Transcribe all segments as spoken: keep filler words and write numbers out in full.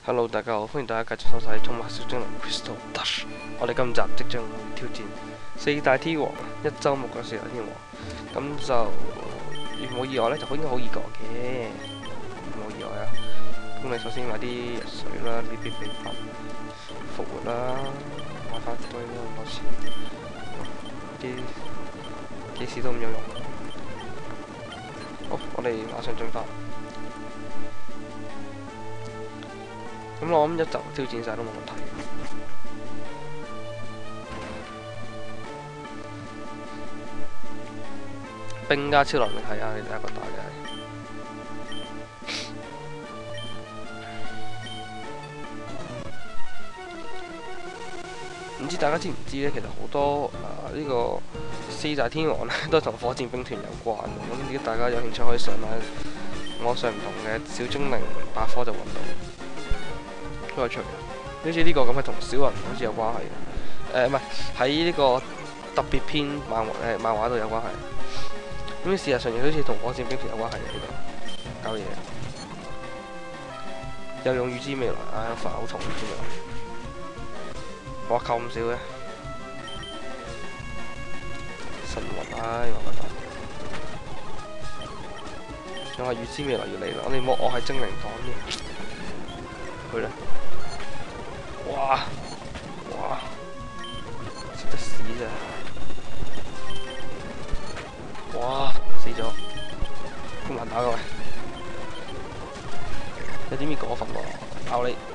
Hello，大家好，歡迎大家繼續收睇《寵物小精靈 Crystal Dash》。我哋今集即將會挑戰四大天王，一周目嘅四大天王。咁就如冇意外呢，就應該好易過嘅，冇意外啊。咁你首先買啲水啦，呢啲備品，復活啦，買翻堆啦，咁多錢，啲幾時都唔有用。好，我哋馬上進發。咁我諗一集挑戰晒都冇問題。冰加超能力係啊，你第一個打嘅係。唔知大家知唔知呢？其實好多啊呢、呢個四大天王咧都同火箭兵團有關。咁如果大家有興趣，可以上下網上唔同嘅小精靈百科就揾到。好有趣，好似呢個咁係同小人好似有關係嘅。誒唔係喺呢個特別篇漫誒漫畫度有關係。咁事實上亦好似同火箭兵團有關係嘅呢度搞嘢。又用預知未來，唉、哎，煩好痛預知未來。哇，扣咁少嘅神魂，唉、哎，我覺得。仲係預知未來要嚟啦！我哋莫我係精靈黨嘅，佢咧。哇！哇！食得屎咋！哇！死咗，咁難打嘅喂，有啲咩過分喎？咬你！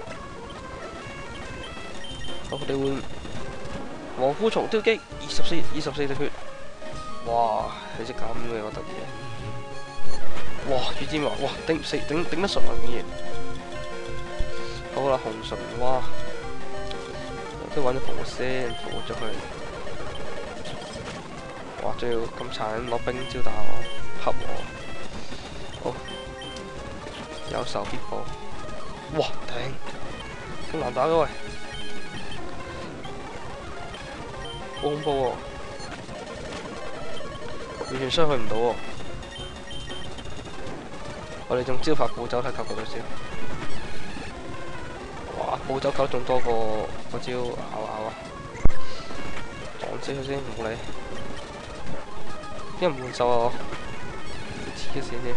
好，我哋換黃膚蟲雕機，二十四二十四滴血。哇！你識咁嘅我得意。哇！預知未來，哇！頂唔死，頂頂得順啊竟然。好啦，紅唇蛙。都揾咗復活先，復活咗佢。哇！仲要咁殘攞冰招打我，恰我。好，有仇必報。哇！頂，咁難打嘅喂，好恐怖喎！完全傷害唔到喎。我哋仲招發暴走睇球過到先。哇！暴走球仲多過嗰招咬咬啊！撞死佢先，唔好理。點解唔換手啊？黐嘅線添。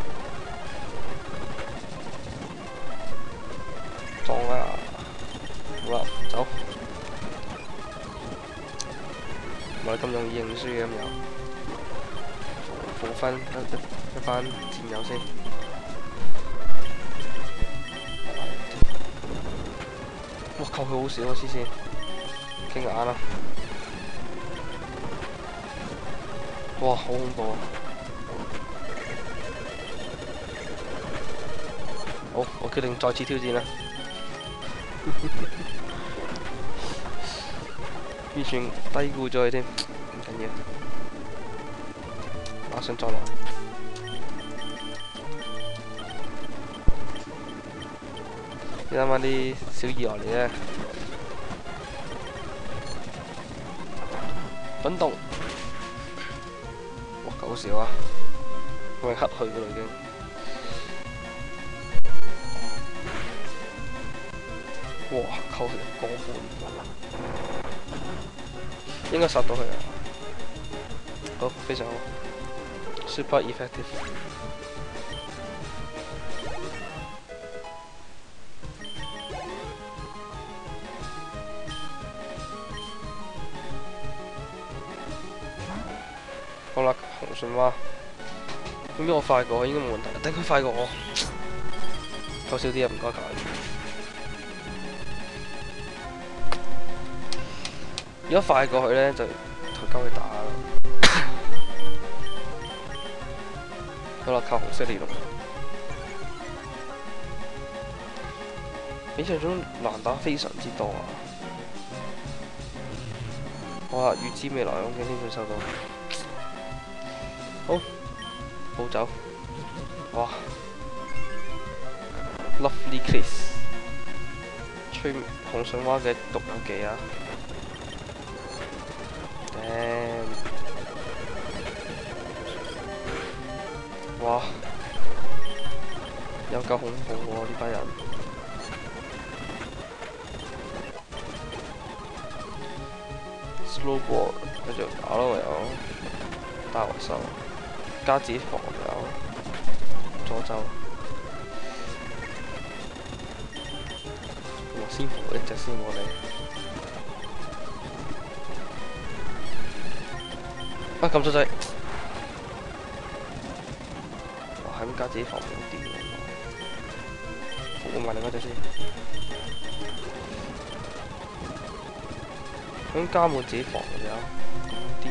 撞啊！好啦，走。唔係咁容易認輸嘅咁又。復分一一班戰友先。哇！扣佢好少啊，黐線，傾眼啦！哇，好恐怖啊！好，我決定再次挑戰啦！完全低估咗佢添，唔緊要，馬上再來。你諗下啲小意外嚟啫，滾動，哇搞笑啊！我係黑去㗎啦已經，哇扣佢個半，應該殺到佢啊！好，非常好 ，super effective。好啦，紅唇蛙，點解我快過佢應該冇問題，等佢快過我，扣少啲啊，唔該求你。如果快過佢咧，就同鳩佢打啦。好啦，靠紅色力龍，比上中難打非常之多啊！哇，預知未來咁嘅天線收到。好，暴走，哇 ，Lovely Kiss， 吹紅唇蛙嘅獨有技啊 ，damn， 哇，有夠恐怖喎呢班人。 snowboard 繼續打咯，唯有大和手加指防有左周羅斯福一隻先我哋。啊撳咗掣，哇係咁加自己防冇電嘅，服務埋另一隻先。咁加滿自己防嘅有咁癲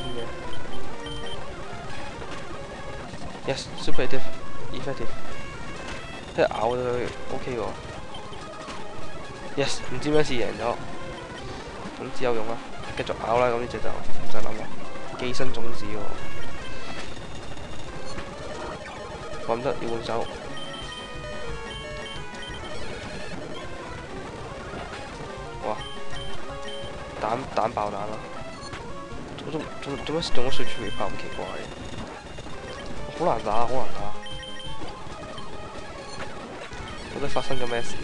嘅 ？Yes, super effective, effective。即係咬咗佢 OK 喎。Yes， 唔知咩事贏咗，總之有用啦，繼續咬啦，咁呢隻就唔使諗啦。寄生種子喎，揾得要換手。哇！蛋蛋爆彈啦！做做做做乜做乜水柱未爆咁奇怪嘅？好難打，好難打！到底發生咗咩事？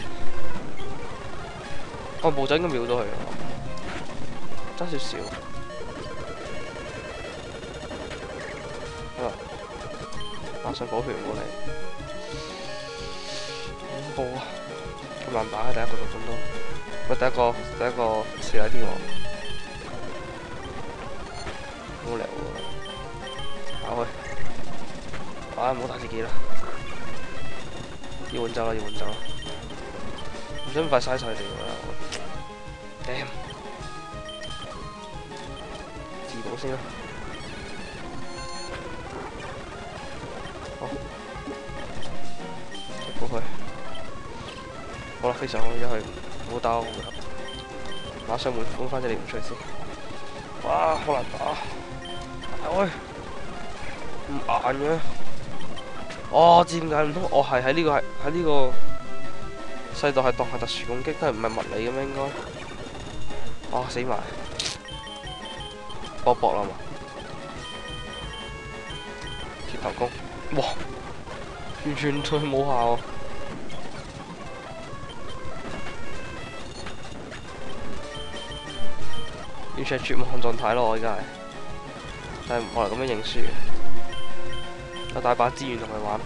我步仔應該秒到佢，爭少少。馬上補血過嚟，恐怖啊！咁難打嘅第一個獨進都，喂第一個第一個時代天王，好靚喎！打開，啊唔好打自己啦，要換走啦要換走啦，唔想咁快嘥晒佢哋啦 ，damn， 自保先啦。好，過去。好啦，非常好，而家去唔好打我回合，馬上換換翻隻獵狐出嚟先。哇，好難打！打開，唔硬嘅。哦，知點解唔通我係喺呢個係喺呢個世代係當係特殊攻擊，都係唔係物理嘅咩應該？哦，死埋，搏搏啦嘛，鐵頭功。哇！完全對冇效，完全係絕望狀態咯！我而家係，但係唔可能咁樣認輸，有大把資源同佢玩。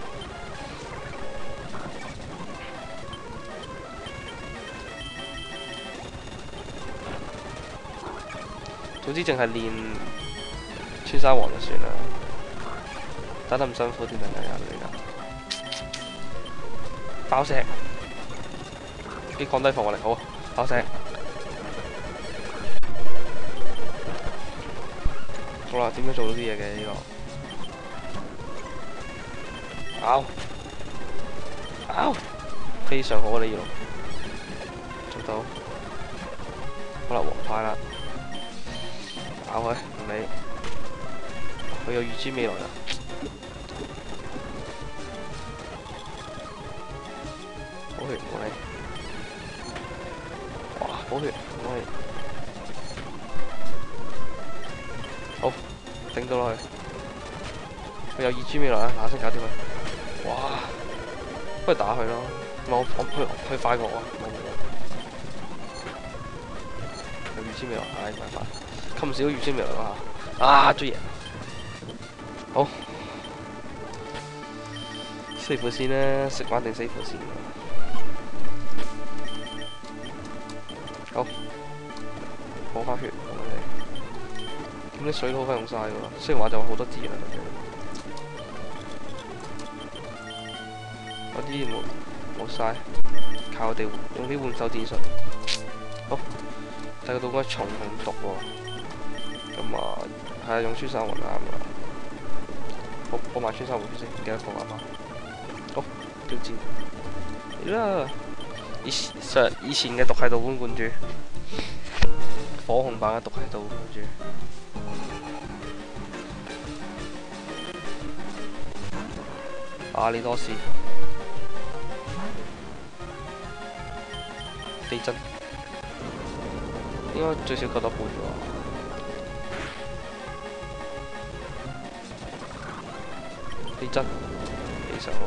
總之淨係練穿山王就算啦。打得唔辛苦啲人啊，而家爆石，啲降低防護力好，爆石。好啦，點樣做到啲嘢嘅呢個？咬，咬，非常好啊！呢個做到。好啦，黃牌啦，咬佢，唔理。佢有預知未來啦。補血我哋，哇！補血我哋，好頂到落去。佢有二 G 未來啊，嗱聲搞掂佢。哇！不如打佢咯，我我佢佢快過我，冇冇冇。有二 G 未來，唉冇辦法，咁少二 G 未來啊！啊追贏，好。死符先啦，食翻定死符先。好，補翻血我哋。咁啲水都好快用晒㗎喎，雖然話就好多資源啦，嗰啲冇冇晒，靠我哋用啲換手戰術。好，睇個道具重同毒喎，咁啊係啊用穿山魂啱啦。補補埋穿山魂先，唔記得補埋嘛。好，挑戰嚟啦！以前以前嘅毒係道館灌注，火紅版嘅毒係道館灌注。阿里多斯，地震，應該最少救到半喎。地震，非常好。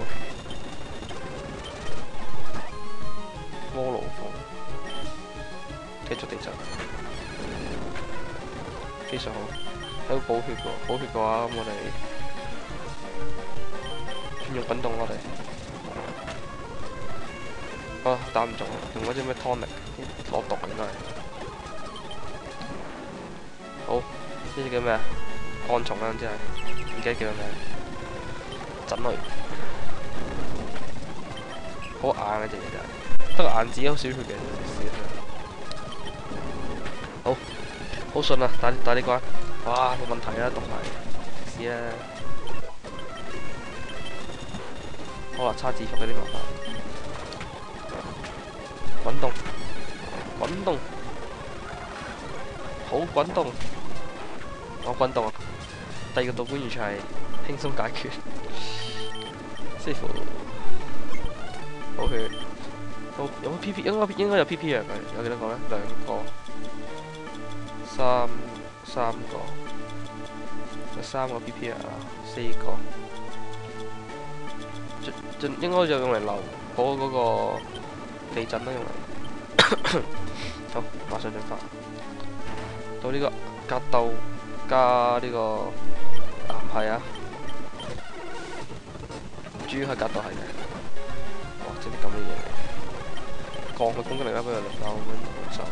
鍋爐風，繼續地震。 非常好。喺度補血嘅，補血嘅話咁我哋轉用滾動我哋。啊打唔中，用嗰隻咩 tonic 落毒應該係。好，呢隻叫咩啊？乾蟲啦，真係唔記得叫咩名。震佢，好硬嘅隻嘢就係，得個硬字好少血嘅，事實上。好，好順啊！打打呢關，哇冇問題啊，讀埋試啊！好啦，叉字符嗰啲麻煩，滾動，滾動，好滾動，我滾動啊！第二個道館完全係輕鬆解決，師傅，好血，好有冇 P P？ 應該應該有 P P 啊！佢有幾多個咧？兩個。三三個，有三個 P P 啊，四個，盡盡應該就用嚟留補嗰個地震啦，用嚟。好，馬上進發。到呢個格鬥加呢個岩係啊，主要係格鬥係嘅。哇！整啲咁嘅嘢，降佢攻擊力啦，不如輪流咁樣手。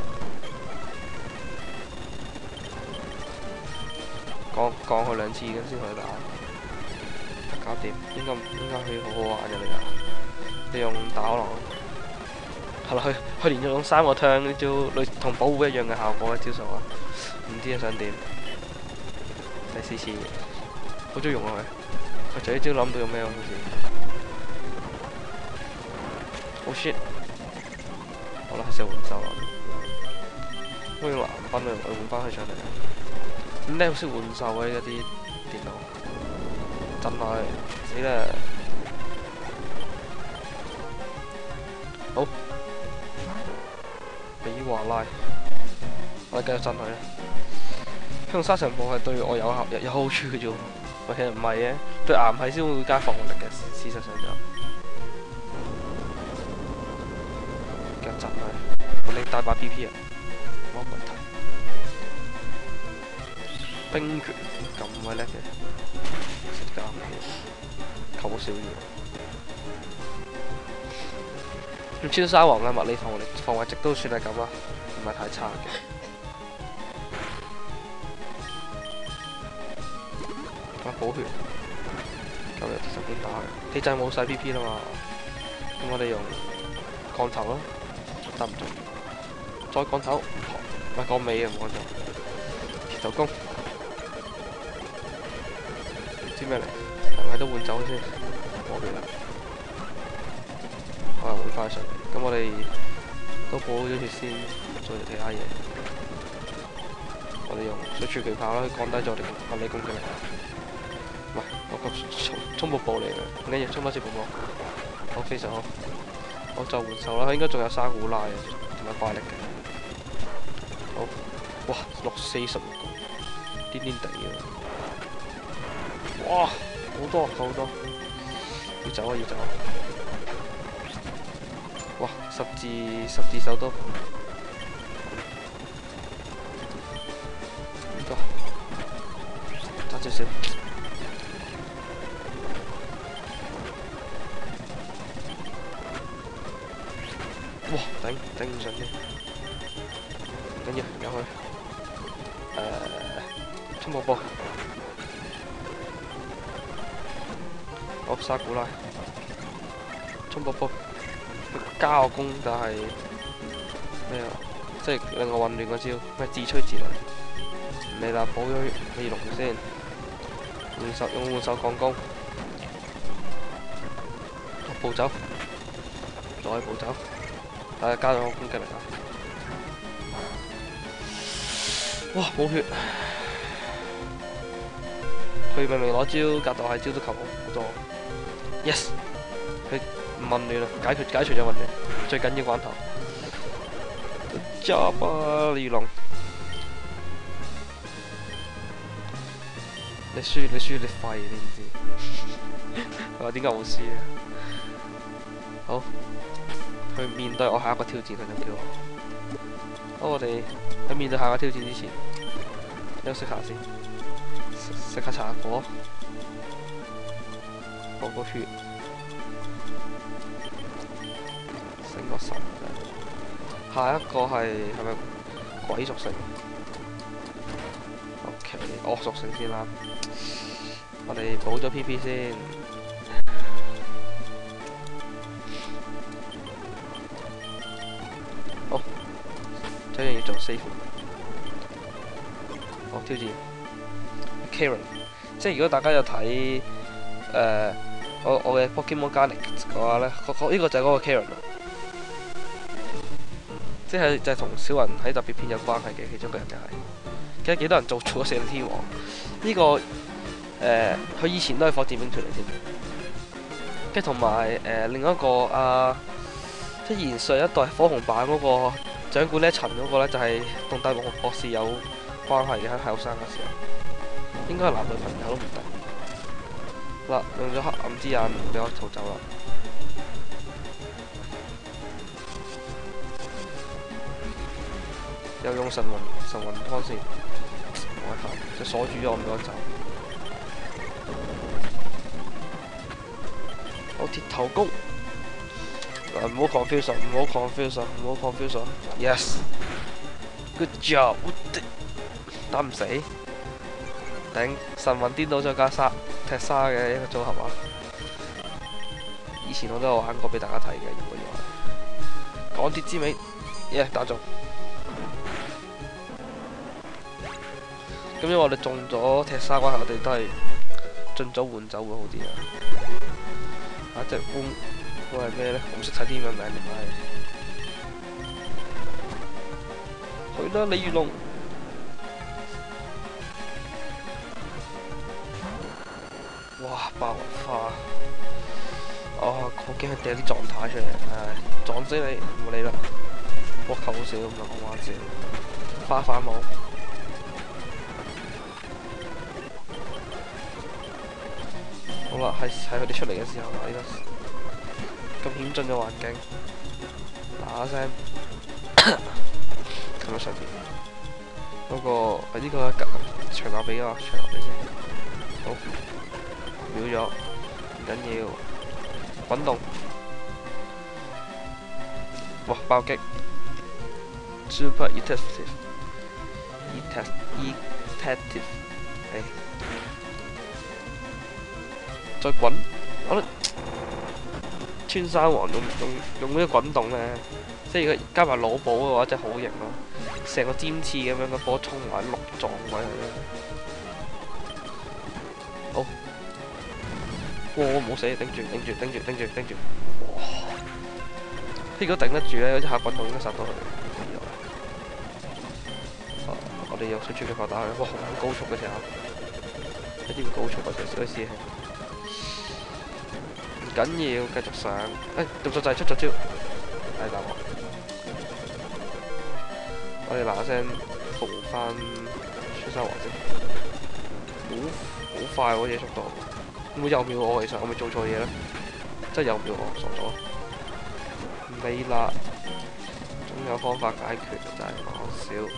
降降佢兩次咁先可以打，搞掂，應該應該可以好好玩嘅你啊！你用打可能，係啦，佢佢連續用三個 turn 呢招類同保護一樣嘅效果嘅招數啊！唔知係想點？第四次，好中意用啊佢，佢就呢招諗到用咩好似。Oh shit！ 好啦，係時候換手啦，我用藍分啊，我換翻佢上嚟。咁你好識換手啊！呢啲電腦震落去死啦！好，比華拉，我哋繼續震佢啦。用沙塵暴係對我有效有有好處嘅啫喎，其實唔係嘅，對岩係先會加防護力嘅。事實上就繼續震佢，我哋帶把 B P 啊，冇問題。冰拳咁鬼叻嘅，識得啱嘅，扣少嘢。咁超沙皇嘅物理防護力、防衛值都算係咁啦，唔係太差嘅。啊補血，今日十點打嘅，地震冇晒 P P 啦嘛，咁我哋用降頭咯，得唔中？再降頭，唔係降尾啊，唔降頭，鐵頭功。知咩嚟？係咪都換走先？冇血啦，我又換翻上嚟。咁我哋都補咗血先，做其他嘢。我哋用水柱巨炮啦，降低咗我哋物理攻擊力。唔係，我個衝衝步步嚟嘅，唔緊要，衝多次步步。好，非常好。我就換手啦，佢應該仲有沙古拉嘅，同埋怪力嘅。好，哇，六四十六個，癲癲地嘅。哇，好多好多，要走啊要走啊！哇，十字十字手刀，呢個揸少少，哇頂頂唔順添，唔緊要，入去，誒，衝步步。好，沙古拉，衝波波，加我攻，但係咩啊？即係令我混亂嗰招，咩自吹自擂。唔理啦，補咗氣龍先，換手用換手降攻，暴走，再暴走，但係加咗我攻擊力啊！哇，冇血，佢明明攞招格鬥係招都求好多。Yes， 佢唔混亂啦，解決解除咗混亂，最緊要關頭。Good job 啊，李龍！你輸你輸你廢，你唔知？佢話點解會輸啊？好，去面對我下一個挑戰，佢就叫我。好，我哋喺面對下一個挑戰之前， 休息下先，食食下茶果，補個血，升個神。下一個係係咪鬼屬性 ？OK， 惡屬性先啦。我哋補咗 P P 先。好，第一樣要做 save。好，挑戰 Karen， 即係如果大家有睇誒、呃、我我嘅 Pokemon Garnet 嘅話咧，呢、這個就係嗰個 Karen 啦。即係就係同小雲喺特別篇有關係嘅其中一個人就係、是，記得幾多人做錯咗四大天王？呢、這個誒，佢、呃、以前都係火箭兵團嚟添。跟住同埋誒另一個啊，即係延上一代火紅版嗰個掌管呢一層嗰個咧，就係同大木博士有關係嘅，喺後生嘅時候，應該係男女朋友都唔定。嗱，用咗黑暗之眼俾我逃走啦。又用神魂神魂湯先，冇辦法，就鎖住咗我唔俾我走。好，鐵頭功，嗱，唔好 confuse， 唔好 confuse， 唔好 confuse。Yes，good job， 打唔死，頂神魂顛倒再加沙踢沙嘅一個組合啊！以前我都有玩過俾大家睇嘅，如果要係鋼鐵之尾，耶、yeah, 打中。咁因為我哋中咗踢沙關係，我哋都係盡早換走會好啲啊！啊，隻烏烏係咩咧？我唔識睇啲咁嘅名點解？去啦，李月龍！哇，爆雲花！哦，好驚佢掟啲狀態出嚟，唉，撞死你！唔理啦，我扣好少咁就講話先。花反舞。好啦，係係佢哋出嚟嘅時候啦，呢、這個咁險峻嘅環境，嗱嗱聲，撳喺上邊。嗰、那個係呢、這個長牛髀啊，長牛髀先。好，秒咗，唔緊要，滾動。哇！爆擊 ，Super Effective，Effective，誒。再滾，我覺得穿山王用用用呢個滾動咧，即係如果加埋腦寶嘅話，真係好型咯！成個尖刺咁樣個波衝埋六撞位佢咧，好，哇！冇死，頂住頂住頂住頂住頂住，哇！如果頂得住咧，一下滾動應該殺到佢。啊！我哋用水柱嘅炮打佢，哇！好高速嘅時候，一啲高速嘅時候，小師兄。緊要繼續上，誒動作就係出咗招，係大鑊！我哋嗱嗱聲復活翻穿山王先，好好快喎嘢速度，會唔會又秒我？其實我咪做錯嘢咧，真係又秒我，傻咗！唔理啦，總有方法解決，就係講少。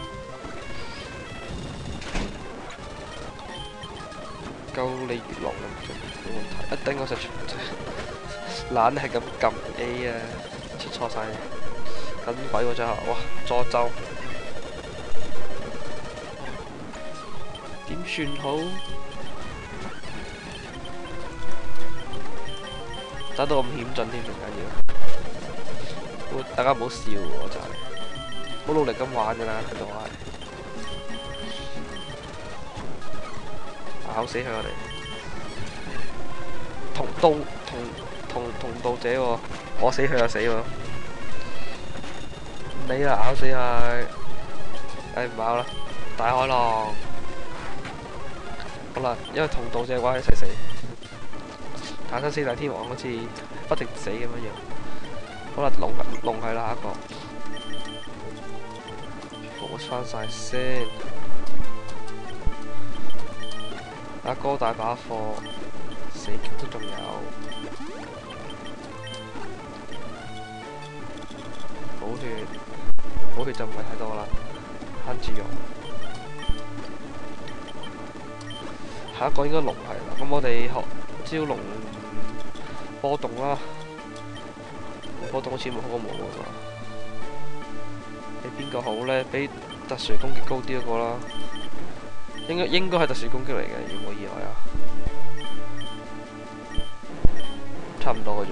夠你月龍冇問題，一頂我實出。懶係咁撳 A 啊，出錯晒，緊鬼喎真係，哇！助咒點算好？打到咁險峻添，唔緊要。大家唔好笑喎，真係好努力咁玩㗎啦，喺度係咬死佢我哋，同刀同。同同道者喎、哦，我死佢又死喎，你啊咬死佢，唉唔咬啦，大海浪，好啦，因為同道者嘅話一齊死，產生四大天王好似不停死咁樣樣，好啦龍龍係啦下一個，補翻晒先，阿哥大把貨，死極都仲有。補血，補血就唔係太多啦，慳住用。 下一個應該龍係啦。咁我哋學招龍波動啦，波動好似冇好過冇啊嘛。俾邊個好呢？俾特殊攻擊高啲嗰個啦。應該應該係特殊攻擊嚟嘅，如果冇意外啊。差唔多嘅啫。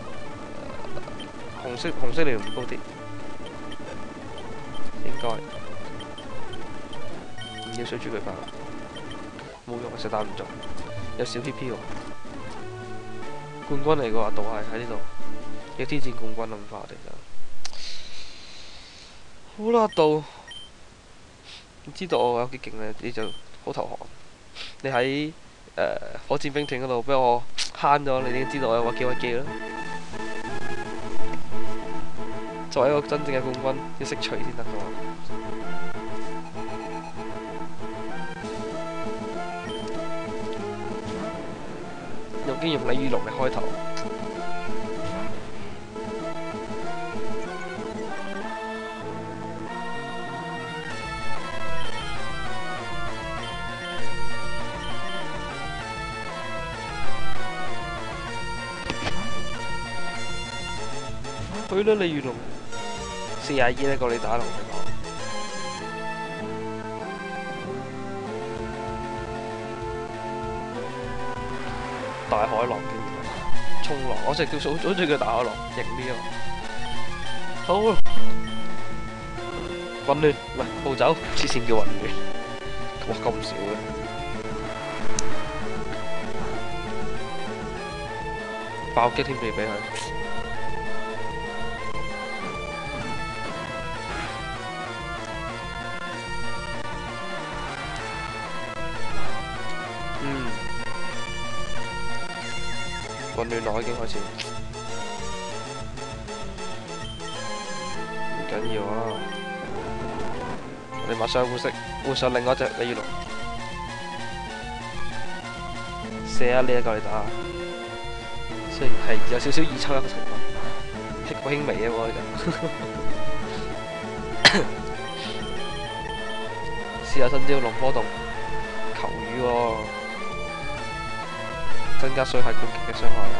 紅色紅色你唔高啲，應該唔要水珠巨炮，冇用，實打唔中，有小 P P 喎。冠軍嚟嘅話，度係喺呢度，要挑戰冠軍咁快，我哋就好啦。度你知道我有幾勁咧，你就好投降。你喺誒火箭兵團嗰度俾我慳咗，你已經知道我有個幾屈機啦。作為一個真正嘅冠軍，要識除先得㗎嘛。用經用鯉魚龍嚟開頭。去啦，鯉魚龍。四廿二呢個你打龍嚟講，大海浪經衝浪，我成日叫數好中意叫大海浪，型啲啊！好，混亂，唔係暴走，黐線叫混亂，哇咁少嘅，爆擊添，你俾佢。混亂咯，已經開始，唔緊要啊！我哋馬上換色，換上另外一隻鯉魚龍，射啊！呢一個你打，雖然係有少少二抽一嘅情況，好輕微嘅喎就，試下新招龍波動，求雨喎。增加水系攻擊嘅傷害啊！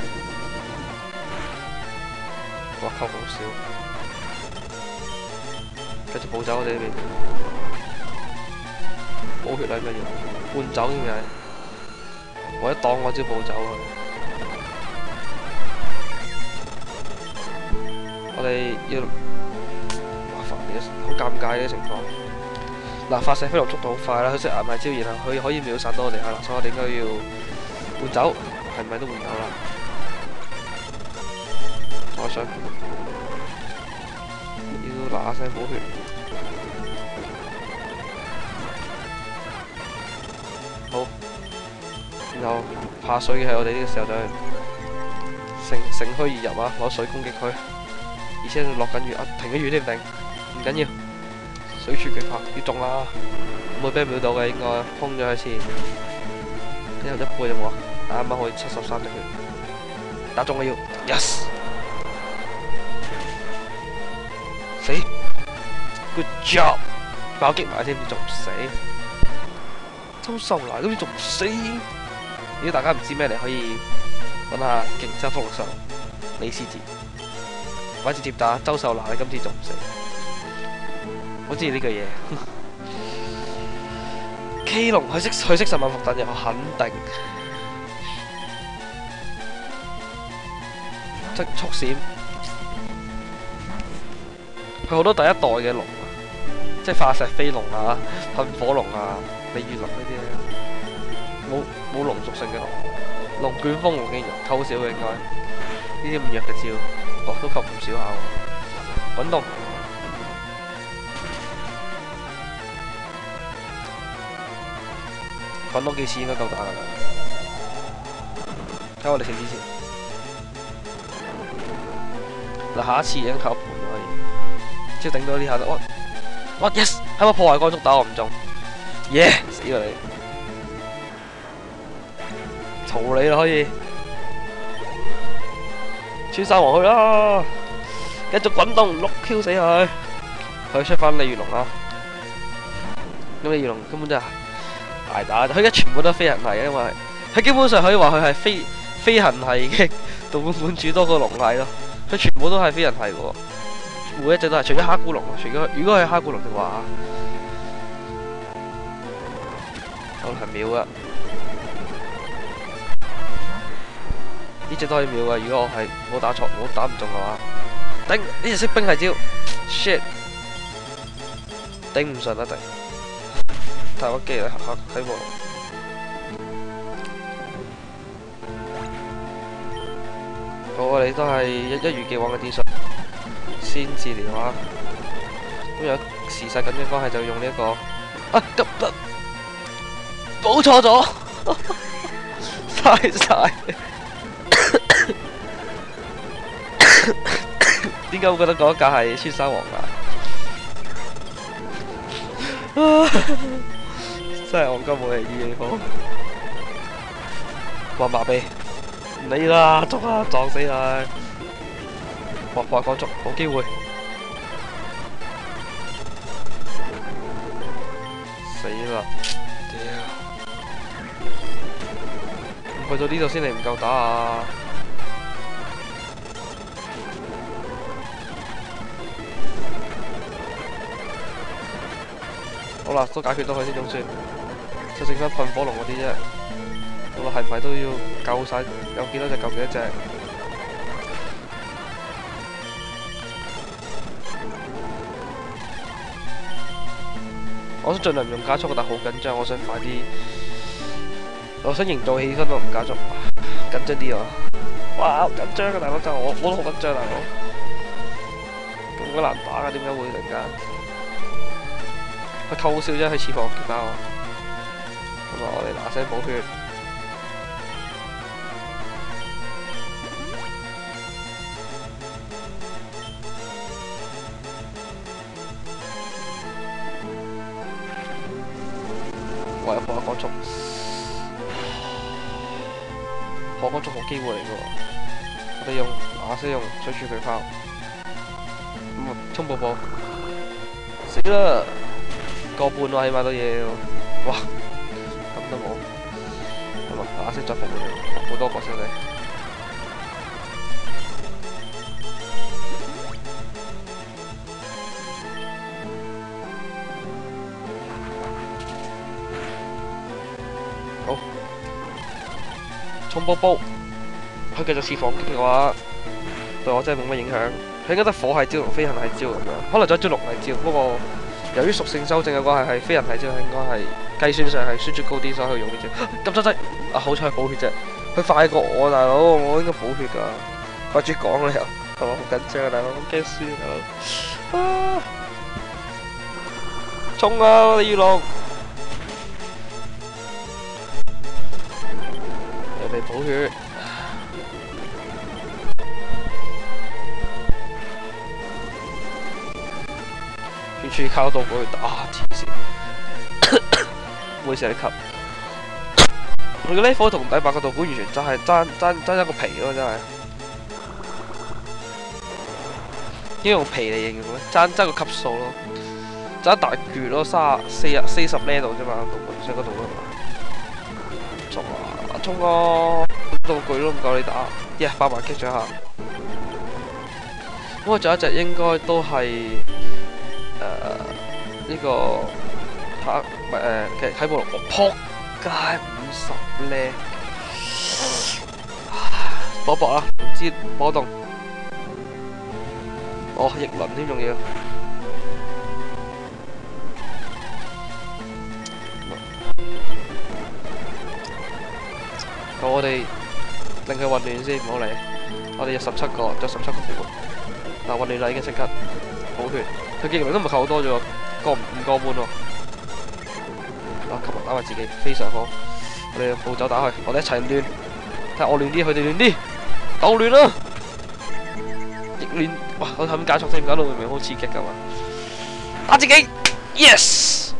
哇，扣好少，繼續暴走我哋呢邊，補血啦應該要，換走添嘅，我一擋我招暴走啊！我哋要麻煩嘅，好尷尬嘅情況。嗱，發射飛龍速度好快啦，佢識挨埋招，然後佢可以秒殺到我哋係啦，所以我哋應該要。換走，係咪都換走啦？再上，要嗱嗱聲補血。好，然後怕水嘅係我哋呢個時候就乘乘虛而入啊，攞水攻擊佢，而且落緊雨啊，停咗雨添定，唔緊要，水柱巨炮要中啦，唔會俾人秒到嘅，應該空咗一次。之後一倍有冇啊？啱啱可以七十三滴血，打中我要 ，yes， 死 ，good job， 爆擊埋添，仲唔死？周秀娜都仲唔死？如果大家唔知咩嚟，可以揾下勁州福祿壽李思捷，或者直接打周秀娜，你今次仲唔死？我知呢個嘢。K 龍佢識佢識十萬伏特嘅，我肯定。即速閃，佢好多第一代嘅龍啊，即化石飛龍啊、噴火龍啊、鯉魚龍呢啲咧，冇冇龍屬性嘅龍，龍捲風龍經常扣少嘅應該，呢啲咁弱嘅招，哦都扣唔少下喎，滾動。滾多幾次應該夠打噶啦，睇我哋停之前，嗱下一次已經扣一盤可以，只要頂到呢下就，哇哇 yes， 喺我破壞光速打我唔中，耶、yeah, 死啦你，嘈你啦可以，穿山王去啦，繼續滾動六 Q 死佢，佢出翻鯉魚龍啦，咁鯉魚龍根本就係。 大打，佢而家全部都係飛行系，因為佢基本上可以話佢係飛飛行系嘅道館館主多過龍系咯。佢全部都係飛行系嘅，每一隻都係，除咗黑古龍，除咗如果係黑古龍嘅話，可能係秒噶。呢隻都可以秒噶，如果我係冇打錯，冇打唔中嘅話，頂呢隻識冰系招 ，shit， 頂唔順一定。太屈機啦，睇喎。好，我哋都係一一如既往嘅戰術，先治療啊。咁有時勢緊嘅關係，就用呢、這、一個啊急得，補錯咗，嘥晒。點解會覺得嗰一格係穿山王啊？真係戇鳩冇氣義好，話麻痹，唔理啦，捉啊，撞死佢！哇哇講捉，冇機會，死啦！屌，唔去到呢度先嚟唔夠打啊！好啦，都解決到佢先總算，就剩翻噴火龍嗰啲啫。好啦，係唔係都要救晒？有幾多隻救幾多隻？我想盡量唔用加速，但係好緊張，我想快啲。我想營造氣氛，我唔加速，緊張啲啊！哇，好緊張啊，大佬真係我我都好緊張，大佬。咁鬼難打㗎，點解會突然間？佢偷笑咗，去似房結包。咁啊，我哋嗱聲補血。我有火光速，火光速好機會嚟嘅喎。我哋用嗱聲用水柱巨炮。咁啊，衝步步。死啦！個半喎，起碼都要，哇，咁都冇，咁啊，打先再復活，好多個先嚟。好，衝波波，佢繼續試防擊嘅話，對我真係冇乜影響。佢應該得火系招同飛行系招咁樣，可能再一招龍系招，不過。由於屬性修正嘅關係，係飛人系招應該係計算上係輸出高啲，所以佢用呢招。咁真係啊，好彩補血啫，佢快過我大佬，我應該補血㗎。快啲講啦又，係嘛？好緊張啊大佬，好驚輸啊大佬。啊！衝啊！我哋要龍，人哋補血。全處靠道具打，黐線！每次你吸，佢嘅 level 同第八個道館完全就係爭爭爭一個皮咯，真係。應該用皮嚟形容咧，爭爭個級數咯，爭一大橛咯，三十四啊四十 level 啫嘛，道館上嗰度啊嘛。衝啊！衝啊！道具都唔夠你打，耶！百萬擊咗下。咁我仲有一隻應該都係。誒呢個嚇唔係誒其實睇部落，我撲街五十咧，搏一搏啦，唔知波動，哦逆輪添仲要，咁我哋令佢混亂先，唔好理，我哋有十七個，有十七個復活，嗱混亂啦已經即刻補血。佢技能都唔係扣好多啫喎，過唔唔過半喎。啊，吸埋打埋自己，非常好。我哋步走打去，我哋一齊亂。睇下我亂啲，佢哋亂啲，鬥亂啦！逆亂，哇！我後面解錯先，搞到明明好刺激㗎嘛。打自己 ，yes！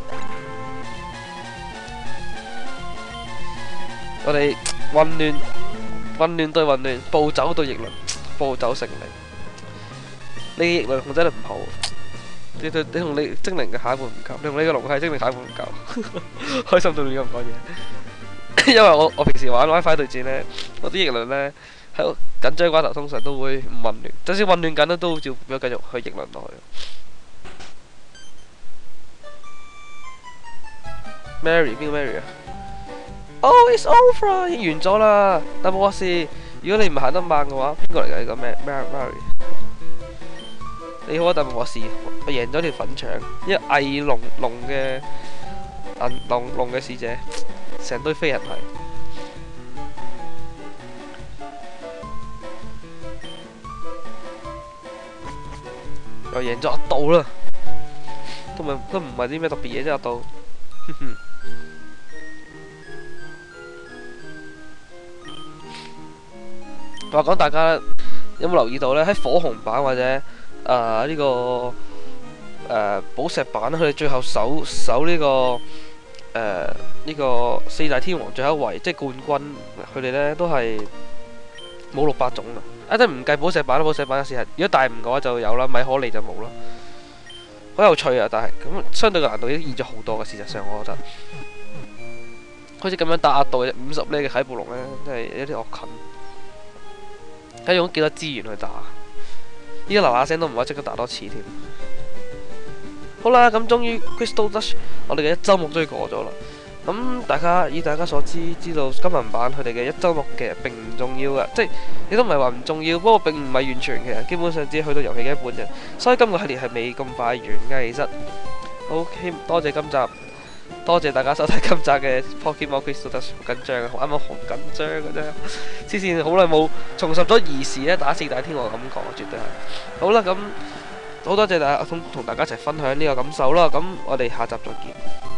我哋混亂，混亂對混亂，步走對逆輪，步走勝利。呢逆輪控制得唔好。 你對你同你精靈嘅下一半唔夠，你同你嘅龍係精靈下一半唔夠，開心到亂咁講嘢。因為我我平時玩 WiFi 對戰呢，我啲翼輪呢，喺緊張關頭通常都會唔混亂，就算混亂緊咧都照俾我繼續去翼輪落去。Mary 邊個 Mary 啊？Oh it's over 已經完咗啦，但冇事。如果你唔行得慢嘅話，邊個嚟㗎呢個咩 Mary？ 你好啊，大冇事，我贏咗條粉腸，因為偽龍龍嘅銀龍龍嘅使者，成堆飛人係。又贏咗一道啦，都唔都唔係啲咩特別嘢啫，一道。哼哼。話講大家有冇留意到呢？喺火紅版或者誒呢、呃這個誒、呃、寶石版，佢哋最後守守呢、這個誒呢、呃這個四大天王最後一位，即係冠軍，佢哋呢都係冇六百種啊！即係唔計寶石版啦，寶石版有時係如果大吳嘅話就有啦，米可利就冇啦。好有趣啊！但係咁相對嘅難度已經易咗好多嘅，事實上我覺得，好似咁樣打壓到五十呢嘅啟布龍呢，真係有啲惡近。睇用咗幾多資源去打，依家嗱嗱聲都唔可以即刻打多次添。好啦，咁終於 Crystal Rush 我哋嘅一周目終於過咗啦。咁大家以大家所知，知道金銀版佢哋嘅一周目其實並唔重要噶，即係你都唔係話唔重要，不過並唔係完全嘅，基本上只係去到遊戲嘅一半啫。所以今個系列係未咁快完嘅，其實。好，多謝今集。多謝大家收睇今集嘅 Pokemon Crystal Rush， 好緊張啊！啱啱好緊張嘅啫，黐線好耐冇重拾咗兒時咧打四大天王感覺，絕對係。好啦，咁好多謝大家同同大家一齊分享呢個感受啦，咁我哋下集再見。